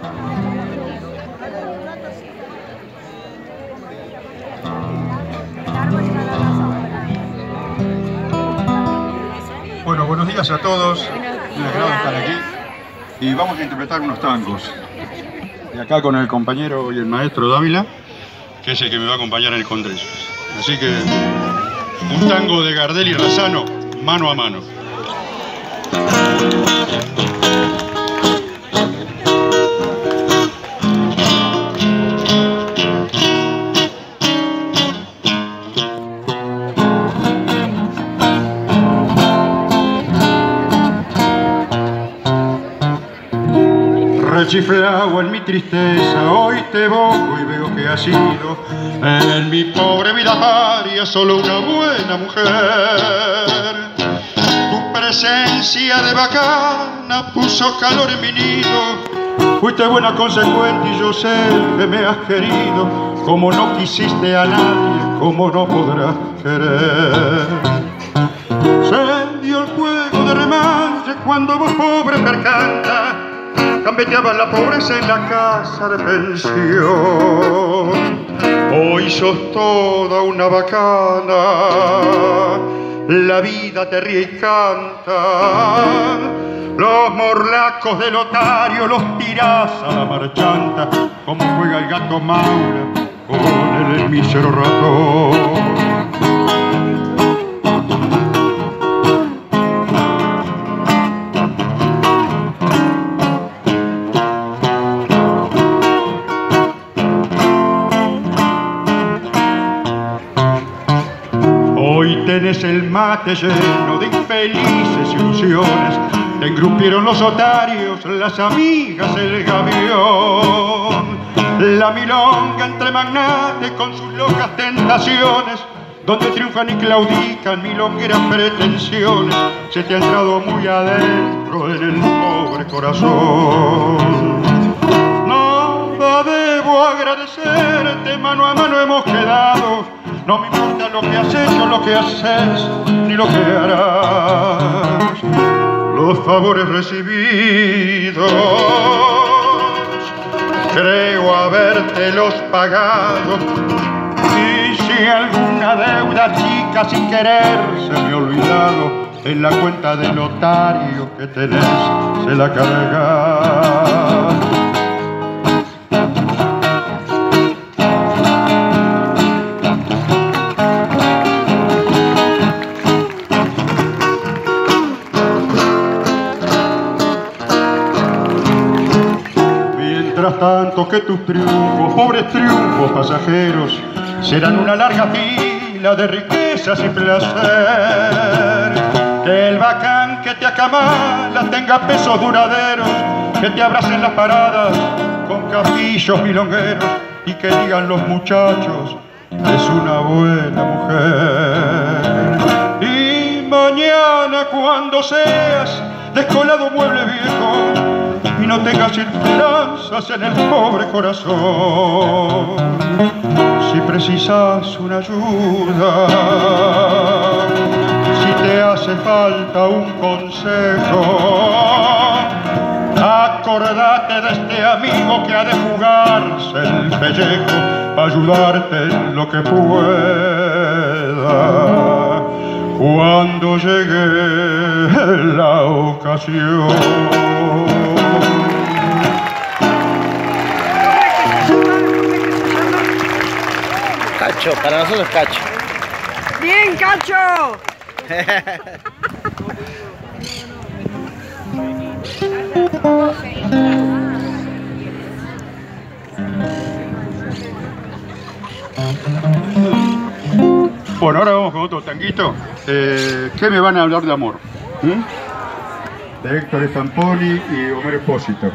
Bueno, buenos días a todos. Un agrado estar aquí. Y vamos a interpretar unos tangos. Y acá con el compañero y el maestro Dávila, que es el que me va a acompañar en el Congreso. Así que un tango de Gardel y Razzano, Mano a Mano. Rechiflado en mi tristeza, hoy te evoco y veo que has sido en mi pobre vida paria solo una buena mujer. Tu presencia de bacana puso calor en mi nido. Fuiste buena, consecuente y yo sé que me has querido. Como no quisiste a nadie, como no podrás querer. Se dio el fuego de remanche cuando vos pobre percanta gambeteabas la pobreza en la casa de pensión. Hoy sos toda una bacana, la vida te ríe y canta. Los morlacos del otario los tirás a la marchanta, como juega el gato Maura con el mísero ratón. Tenés el mate lleno de infelices ilusiones, te engrupieron los otarios, las amigas, el gavión, la milonga entre magnates con sus locas tentaciones, donde triunfan y claudican milongueras pretensiones, se te ha entrado muy adentro en el pobre corazón. Nada debo agradecerte, mano a mano hemos quedado. No me importa lo que has hecho, lo que haces, ni lo que harás. Los favores recibidos, creo habértelos pagado. Y si alguna deuda chica sin querer se me ha olvidado, en la cuenta del notario que tenés se la carga. Tanto que tus triunfos, pobres triunfos pasajeros, serán una larga fila de riquezas y placer. Que el bacán que te acamala tenga pesos duraderos, que te abracen las paradas con capillos milongueros y que digan los muchachos, es una buena mujer. Y mañana cuando seas descolado mueble viejo y no tengas esperanzas en el pobre corazón, si precisas una ayuda, si te hace falta un consejo, acordate de este amigo que ha de jugarse el pellejo para ayudarte en lo que pueda cuando llegue la ocasión. Cacho, para nosotros Cacho. ¡Bien, Cacho! Bueno, ahora vamos con otro tanguito. ¿Qué me van a hablar de amor? De Héctor Stamponi y Homero Espósito.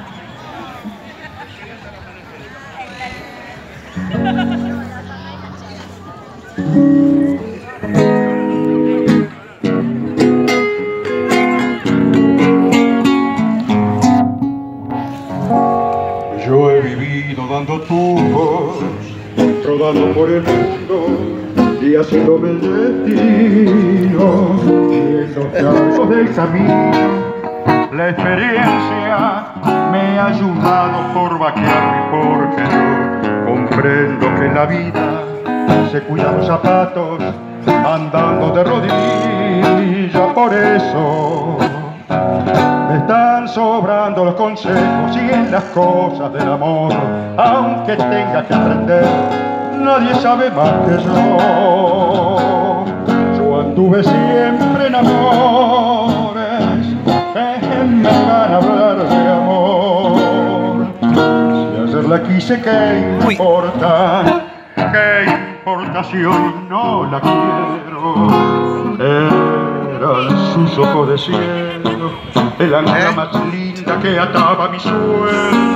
Yo he vivido dando tumbos, rodando por el mundo y haciéndome el destino, y en los charcos del camino la experiencia me me ha ayudado por vaquearme porque yo comprendo que en la vida se cuidan los zapatos andando de rodillas. Por eso me están sobrando los consejos y en las cosas del amor, aunque tenga que aprender, nadie sabe más que yo. Yo anduve siempre en amores que me van a hablar de amor. Si ayer la quise, ¿qué importa? ¿Qué importa si hoy no la quiero? Eran sus ojos de cielo, el ancla más linda que ataba mis sueños.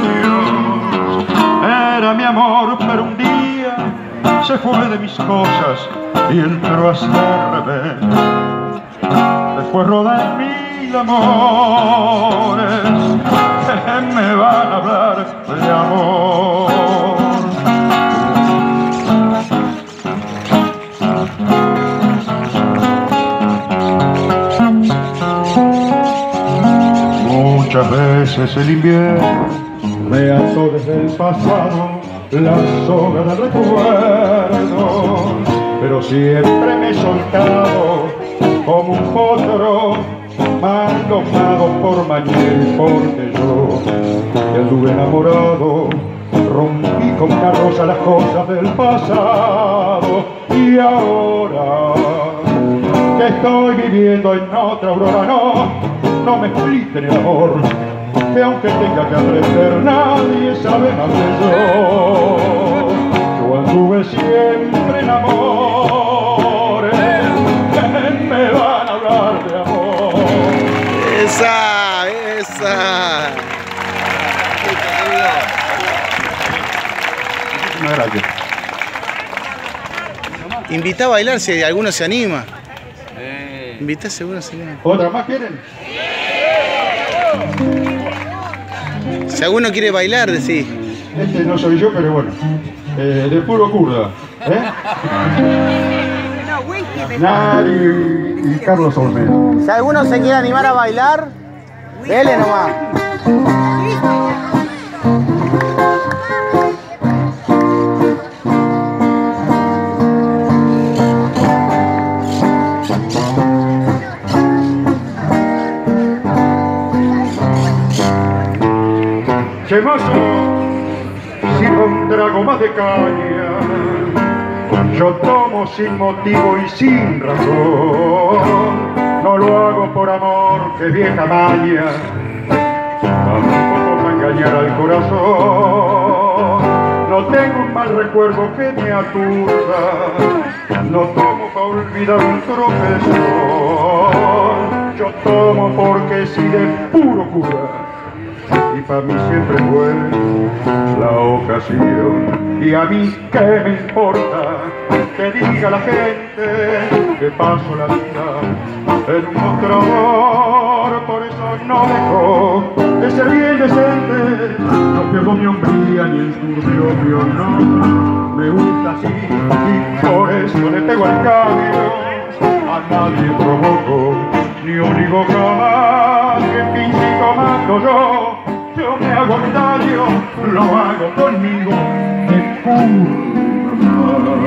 Era mi amor, pero un día se fue de mis cosas y entró a serme. Después rodar mil amores que me van a hablar de amor. Muchas veces el invierno me ató desde el pasado la soga del recuerdo, pero siempre me he soltado como un potro mal domado por Mañel, porque yo que anduve enamorado rompí con carroza las cosas del pasado. Y ahora que estoy viviendo en otra aurora, no me expliquen el amor, que aunque tenga que aprender, nadie sabe más que yo. Yo anduve siempre en amores que me van a hablar de amor. ¡Esa! Gracias. Invita a bailar si alguno se anima. Invita si alguno se anima. ¿Otra más quieren? Si alguno quiere bailar, decí. Este no soy yo, pero bueno. De puro kurda. Nari y Carlos Olmedo. Si alguno se quiere animar a bailar, dele nomás. Chemazo, sirva un trago más de caña. Yo tomo sin motivo y sin razón. No lo hago por amor, que vieja maña. Tampoco para engañar al corazón. No tengo un mal recuerdo que me aturda. No tomo para olvidar un tropezón. Yo tomo porque sí de puro cura. Y para mí siempre fue la ocasión. Y a mí qué me importa que diga la gente que paso la vida en un mostrador. Por eso no dejo de ser bien decente. No pierdo mi hombría ni el turbio mi honor. Me gusta así y por eso le pego al cambio. A nadie provoco ni obligo jamás. Que en fin si tomando yo me hago mi daño, lo hago conmigo de curva.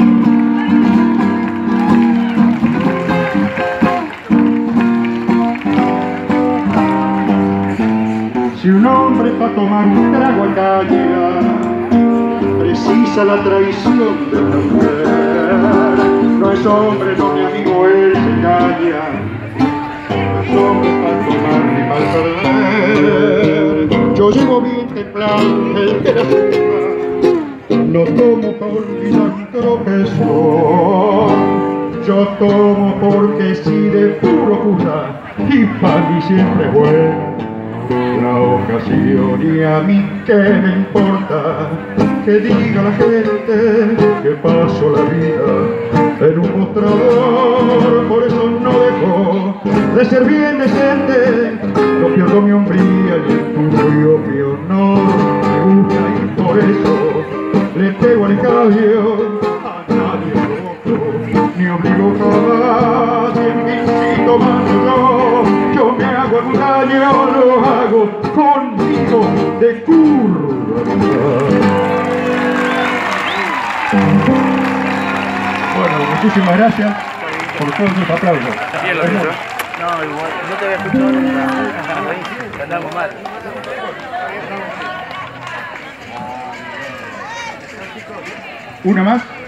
Si un hombre para tomar un trago engaña, precisa la traición de una mujer. No es hombre, no mi amigo, él se engaña. No es hombre para tomar ni para perder. Yo llevo bien templado el que la suma. No tomo para olvidar un tropezón. Yo tomo porque sí de puro cura. Y para mí siempre fue la ocasión. Y a mí qué me importa que diga la gente que paso la vida en un mostrador. Por eso no dejo de ser bien decente. No pierdo mi hombría ni el turbio mi honor. Me gusta y por eso le pego al cabello. A nadie provoco ni obligo jamás. Y en fin si tomando yo me hago un daño, lo hago conmigo. de curva. Bueno, muchísimas gracias por todos sus aplausos. Bien lo hizo. No, igual, no te había escuchado nunca. Andamos mal. ¿Una más?